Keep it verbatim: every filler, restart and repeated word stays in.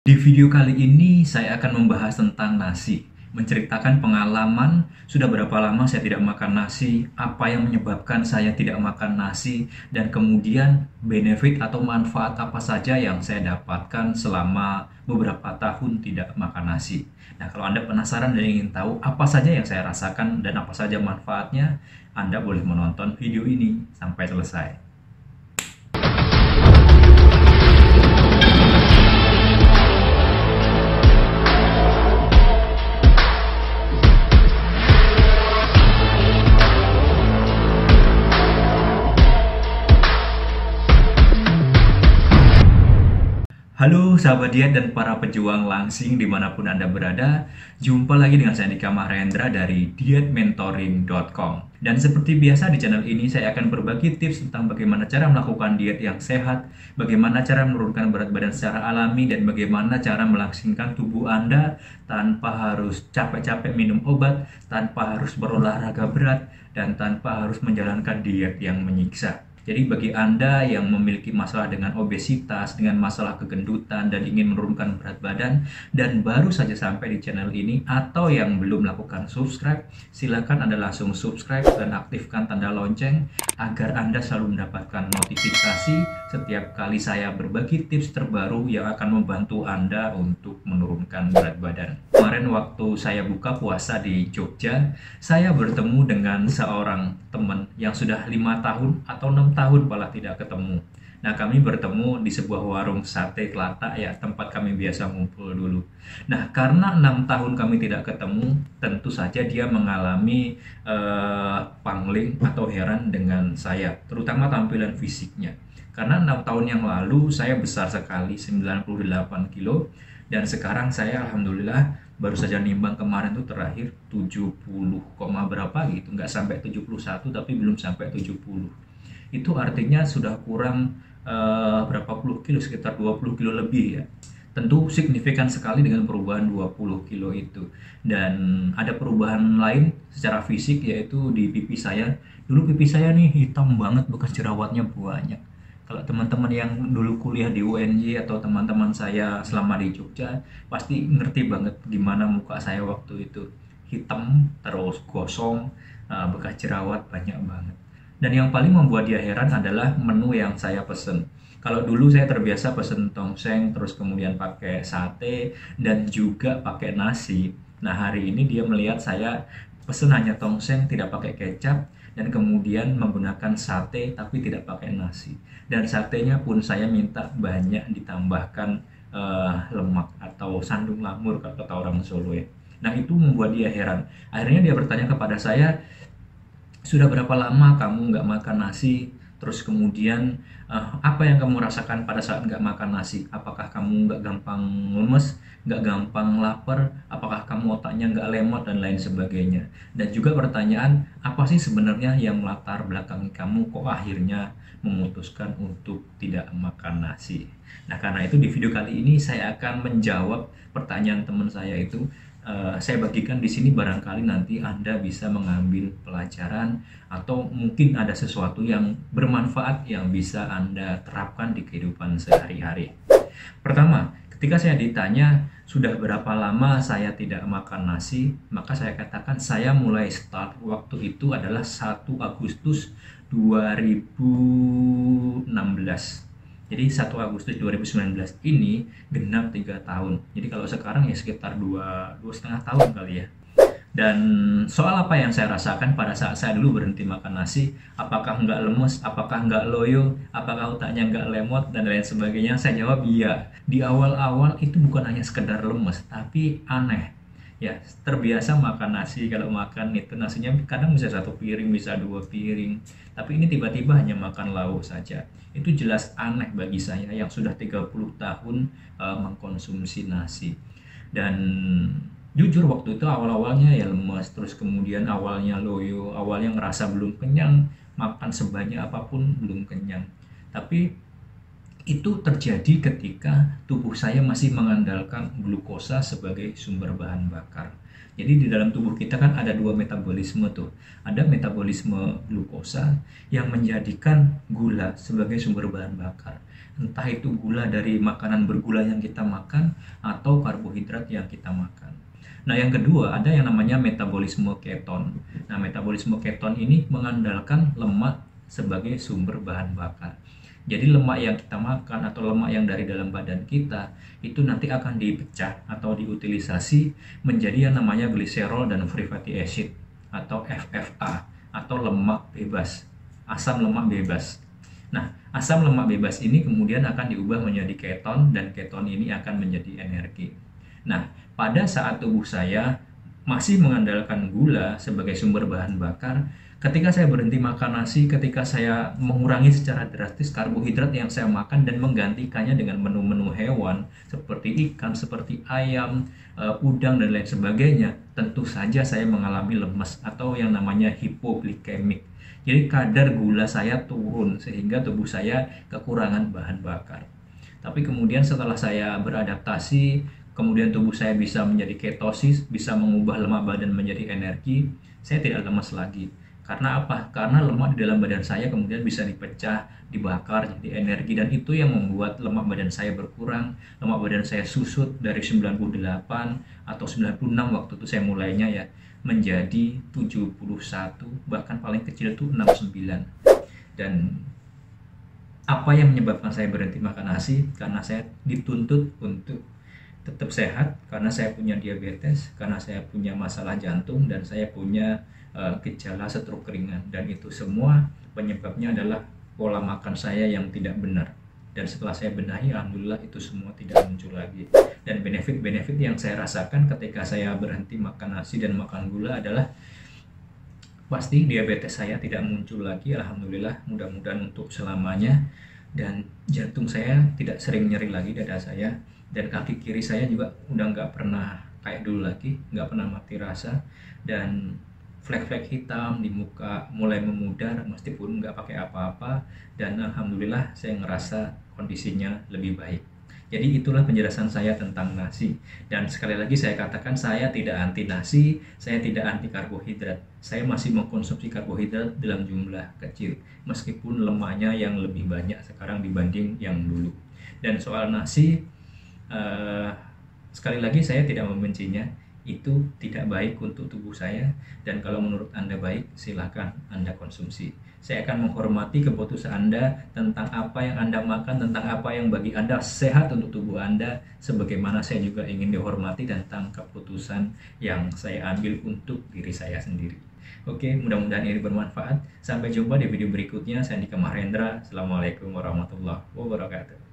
Di video kali ini saya akan membahas tentang nasi, menceritakan pengalaman sudah berapa lama saya tidak makan nasi, apa yang menyebabkan saya tidak makan nasi, dan kemudian benefit atau manfaat apa saja yang saya dapatkan selama beberapa tahun tidak makan nasi. Nah, kalau Anda penasaran dan ingin tahu apa saja yang saya rasakan dan apa saja manfaatnya, Anda boleh menonton video ini sampai selesai. Halo sahabat diet dan para pejuang langsing dimanapun Anda berada. Jumpa lagi dengan saya Andika Mahendra dari diet mentoring dot com. Dan seperti biasa di channel ini saya akan berbagi tips tentang bagaimana cara melakukan diet yang sehat, bagaimana cara menurunkan berat badan secara alami, dan bagaimana cara melangsingkan tubuh Anda tanpa harus capek-capek minum obat, tanpa harus berolahraga berat, dan tanpa harus menjalankan diet yang menyiksa. Jadi bagi Anda yang memiliki masalah dengan obesitas, dengan masalah kegendutan, dan ingin menurunkan berat badan, dan baru saja sampai di channel ini, atau yang belum melakukan subscribe, silakan Anda langsung subscribe dan aktifkan tanda lonceng, agar Anda selalu mendapatkan notifikasi setiap kali saya berbagi tips terbaru yang akan membantu Anda untuk menurunkan berat badan. Kemarin waktu saya buka puasa di Jogja, saya bertemu dengan seorang teman yang sudah lima tahun atau enam tahun malah tidak ketemu. Nah, kami bertemu di sebuah warung sate Kelata ya, tempat kami biasa ngumpul dulu. Nah, karena enam tahun kami tidak ketemu, tentu saja dia mengalami eh, pangling atau heran dengan saya, terutama tampilan fisiknya. Karena enam tahun yang lalu saya besar sekali, sembilan puluh delapan kilo, dan sekarang saya alhamdulillah baru saja nimbang kemarin tuh terakhir tujuh puluh, berapa gitu, nggak sampai tujuh puluh satu tapi belum sampai tujuh puluh. Itu artinya sudah kurang uh, berapa puluh kilo, sekitar dua puluh kilo lebih ya. Tentu signifikan sekali dengan perubahan dua puluh kilo itu. Dan ada perubahan lain secara fisik, yaitu di pipi saya. Dulu pipi saya nih hitam banget, bekas jerawatnya banyak. Kalau teman-teman yang dulu kuliah di U N J atau teman-teman saya selama di Jogja, pasti ngerti banget gimana muka saya waktu itu. Hitam, terus gosong, uh, bekas jerawat banyak banget. Dan yang paling membuat dia heran adalah menu yang saya pesen. Kalau dulu saya terbiasa pesen tongseng, terus kemudian pakai sate, dan juga pakai nasi. Nah, hari ini dia melihat saya pesen hanya tongseng, tidak pakai kecap, dan kemudian menggunakan sate tapi tidak pakai nasi. Dan satenya pun saya minta banyak ditambahkan uh, lemak atau sandung lamur kata orang Solo ya. Nah, itu membuat dia heran. Akhirnya dia bertanya kepada saya, sudah berapa lama kamu nggak makan nasi? Terus kemudian uh, apa yang kamu rasakan pada saat nggak makan nasi? Apakah kamu nggak gampang lemes, nggak gampang lapar? Apakah kamu otaknya nggak lemot dan lain sebagainya? Dan juga pertanyaan, apa sih sebenarnya yang melatar belakangi kamu kok akhirnya memutuskan untuk tidak makan nasi? Nah, karena itu di video kali ini saya akan menjawab pertanyaan teman saya itu. Uh, saya bagikan di sini, barangkali nanti Anda bisa mengambil pelajaran atau mungkin ada sesuatu yang bermanfaat yang bisa Anda terapkan di kehidupan sehari-hari. Pertama, ketika saya ditanya sudah berapa lama saya tidak makan nasi, maka saya katakan saya mulai start waktu itu adalah satu Agustus dua ribu enam belas. Jadi satu Agustus dua ribu sembilan belas ini genap tiga tahun. Jadi kalau sekarang ya sekitar dua, dua setengah tahun kali ya. Dan soal apa yang saya rasakan pada saat saya dulu berhenti makan nasi, apakah nggak lemes, apakah nggak loyo, apakah otaknya nggak lemot, dan lain sebagainya, saya jawab iya. Di awal-awal itu bukan hanya sekedar lemes, tapi aneh. Ya, terbiasa makan nasi, kalau makan itu nasinya kadang bisa satu piring, bisa dua piring. Tapi ini tiba-tiba hanya makan lauk saja. Itu jelas aneh bagi saya yang sudah tiga puluh tahun uh, mengkonsumsi nasi. Dan jujur waktu itu awal-awalnya ya lemas, terus kemudian awalnya loyo, awalnya ngerasa belum kenyang, makan sebanyak apapun belum kenyang. Tapi itu terjadi ketika tubuh saya masih mengandalkan glukosa sebagai sumber bahan bakar. Jadi di dalam tubuh kita kan ada dua metabolisme tuh. Ada metabolisme glukosa yang menjadikan gula sebagai sumber bahan bakar. entah itu gula dari makanan bergula yang kita makan atau karbohidrat yang kita makan. Nah, yang kedua ada yang namanya metabolisme keton. Nah, metabolisme keton ini mengandalkan lemak sebagai sumber bahan bakar. Jadi lemak yang kita makan atau lemak yang dari dalam badan kita itu nanti akan dipecah atau diutilisasi menjadi yang namanya gliserol dan free fatty acid atau F F A atau lemak bebas, asam lemak bebas. Nah, asam lemak bebas ini kemudian akan diubah menjadi keton dan keton ini akan menjadi energi. Nah, pada saat tubuh saya masih mengandalkan gula sebagai sumber bahan bakar, ketika saya berhenti makan nasi, ketika saya mengurangi secara drastis karbohidrat yang saya makan dan menggantikannya dengan menu-menu hewan seperti ikan, seperti ayam, udang dan lain sebagainya, tentu saja saya mengalami lemes atau yang namanya hipoglikemik. Jadi kadar gula saya turun sehingga tubuh saya kekurangan bahan bakar. Tapi kemudian setelah saya beradaptasi, kemudian tubuh saya bisa menjadi ketosis, bisa mengubah lemak badan menjadi energi, saya tidak lemas lagi. Karena apa? Karena lemak di dalam badan saya kemudian bisa dipecah, dibakar jadi energi, dan itu yang membuat lemak badan saya berkurang. Lemak badan saya susut dari sembilan puluh delapan atau sembilan puluh enam waktu itu saya mulainya ya, menjadi tujuh puluh satu, bahkan paling kecil itu enam puluh sembilan. Dan apa yang menyebabkan saya berhenti makan nasi? Karena saya dituntut untuk tetap sehat, karena saya punya diabetes, karena saya punya masalah jantung, dan saya punya uh, gejala stroke ringan. Dan itu semua penyebabnya adalah pola makan saya yang tidak benar. Dan setelah saya benahi, alhamdulillah itu semua tidak muncul lagi. Dan benefit-benefit yang saya rasakan ketika saya berhenti makan nasi dan makan gula adalah pasti diabetes saya tidak muncul lagi, alhamdulillah, mudah-mudahan untuk selamanya. Dan jantung saya tidak sering nyeri lagi, dada saya, dan kaki kiri saya juga udah nggak pernah kayak dulu lagi, nggak pernah mati rasa, dan flek-flek hitam di muka mulai memudar meskipun nggak pakai apa-apa, dan alhamdulillah saya ngerasa kondisinya lebih baik. Jadi itulah penjelasan saya tentang nasi. Dan sekali lagi saya katakan, saya tidak anti nasi, saya tidak anti karbohidrat. Saya masih mengkonsumsi karbohidrat dalam jumlah kecil, meskipun lemaknya yang lebih banyak sekarang dibanding yang dulu. Dan soal nasi, Uh, sekali lagi saya tidak membencinya, itu tidak baik untuk tubuh saya, dan kalau menurut Anda baik, silahkan Anda konsumsi. Saya akan menghormati keputusan Anda tentang apa yang Anda makan, tentang apa yang bagi Anda sehat untuk tubuh Anda, sebagaimana saya juga ingin dihormati tentang keputusan yang saya ambil untuk diri saya sendiri. Oke, mudah-mudahan ini bermanfaat. Sampai jumpa di video berikutnya. Saya Andika Mahendra. Assalamualaikum warahmatullahi wabarakatuh.